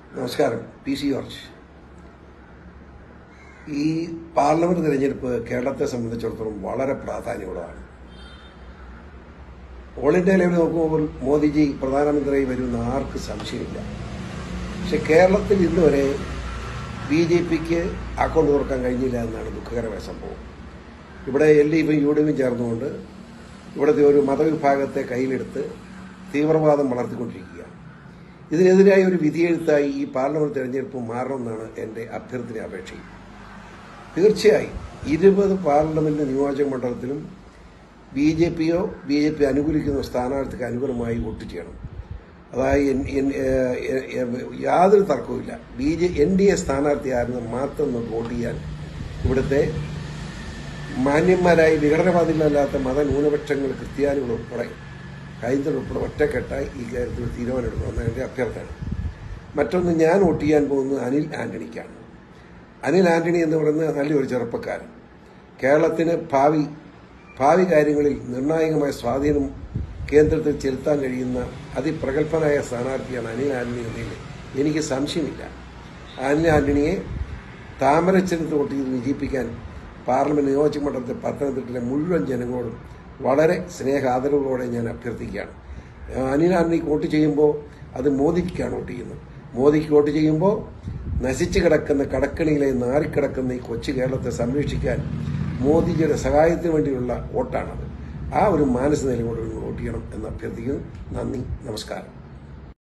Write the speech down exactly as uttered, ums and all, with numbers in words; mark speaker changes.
Speaker 1: നമസ്കാരം. P C George. ഈ parliament തെരഞ്ഞെടുപ്പ് കേരളത്തെ സംബന്ധിച്ചിടത്തോളം വളരെ പ്രാധാന്യമുള്ളതാണ്. ഓൾ ഇന്ത്യ ലെവലിൽ നോക്കുമ്പോൾ മോദിജി പ്രധാനമന്ത്രിയായി വരുന്ന ആർക്ക് സംശയമില്ല. പക്ഷെ കേരളത്തിൽ ഇന്നുവരെ ബി ജെ പിക്ക് അക്കൗണ്ട് തുറക്കാൻ കഴിഞ്ഞില്ല എന്നാണ് ദുഃഖകരമായ സംഭവം. ഇവിടെ എൽ ഡി എഫും യു ഡി എഫും ചേർന്നുകൊണ്ട് ഇവിടുത്തെ ഒരു മതവിഭാഗത്തെ കയ്യിലെടുത്ത് തീവ്രവാദം വളർത്തിക്കൊണ്ടിരിക്കുകയാണ്. ഇതിനെതിരായ ഒരു വിധിയെഴുത്തായി ഈ പാർലമെന്റ് തെരഞ്ഞെടുപ്പ് മാറണമെന്നാണ് എൻ്റെ അഭ്യർത്ഥന അപേക്ഷയും. തീർച്ചയായും ഇരുപത് പാർലമെന്റ് നിയോജക മണ്ഡലത്തിലും ബി ജെ പിയോ ബി ജെ പി അനുകൂലിക്കുന്ന സ്ഥാനാർത്ഥിക്ക് അനുകൂലമായി വോട്ട് ചെയ്യണം. അതായത് യാതൊരു തർക്കവുമില്ല. B J N D A സ്ഥാനാർത്ഥി ആരെന്ന് മാത്രം വോട്ട് ചെയ്യാൻ ഇവിടുത്തെ മാന്യന്മാരായി വിഘടനവാദികളല്ലാത്ത മതന്യൂനപക്ഷങ്ങൾ, ക്രിസ്ത്യാനികൾ ഉൾപ്പെടെ, ഹൈന്ദവർ ഉൾപ്പെടെ ഒറ്റക്കെട്ടായി ഈ കാര്യത്തിൽ തീരുമാനമെടുക്കണമെന്ന് എൻ്റെ അഭ്യർത്ഥന. മറ്റൊന്ന്, ഞാൻ വോട്ട് ചെയ്യാൻ പോകുന്നത് അനിൽ ആന്റണിക്കാണ്. അനിൽ ആന്റണി എന്ന് പറയുന്നത് നല്ലൊരു ചെറുപ്പക്കാരൻ. കേരളത്തിന് ഭാവി ഭാവി കാര്യങ്ങളിൽ നിർണായകമായ സ്വാധീനം കേന്ദ്രത്തിൽ ചെലുത്താൻ കഴിയുന്ന അതിപ്രഗത്ഭനായ സ്ഥാനാർത്ഥിയാണ് അനിൽ ആന്റണി എന്നതിൽ എനിക്ക് സംശയമില്ല. അനിൽ ആന്റണിയെ താമരച്ചിഹ്നത്തിൽ വോട്ട് ചെയ്ത് വിജയിപ്പിക്കാൻ പാർലമെന്റ് നിയോജക മണ്ഡലത്തെ പത്തനംതിട്ടയിലെ മുഴുവൻ ജനങ്ങളോടും വളരെ സ്നേഹാദരവോടെ ഞാൻ അഭ്യർത്ഥിക്കുകയാണ്. അനിൽ ആന്റണിക്ക് വോട്ട് ചെയ്യുമ്പോൾ അത് മോദിക്കാണ് വോട്ട് ചെയ്യുന്നത്. മോദിക്ക് വോട്ട് ചെയ്യുമ്പോൾ നശിച്ചു കിടക്കുന്ന കടക്കണിയിലെ നാറിക്കിടക്കുന്ന ഈ കൊച്ചു കേരളത്തെ സംരക്ഷിക്കാൻ മോദിജിയുടെ സഹായത്തിന് വേണ്ടിയുള്ള വോട്ടാണത്. ആ ഒരു മാനസിക നിലയോട് വോട്ട് ചെയ്യണം എന്ന് അഭ്യർത്ഥിക്കുന്നു. നന്ദി, നമസ്കാരം.